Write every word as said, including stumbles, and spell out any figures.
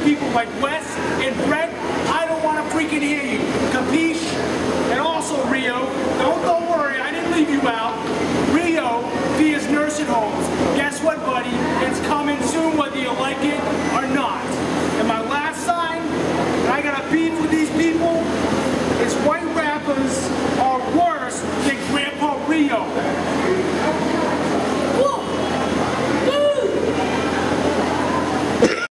people like Wes and Brett, I don't want to freaking hear you. Capiche? And also, Rio, don't, don't worry, I didn't leave you out. Rio, Via's nursing homes. Guess what, buddy? It's coming soon, whether you like it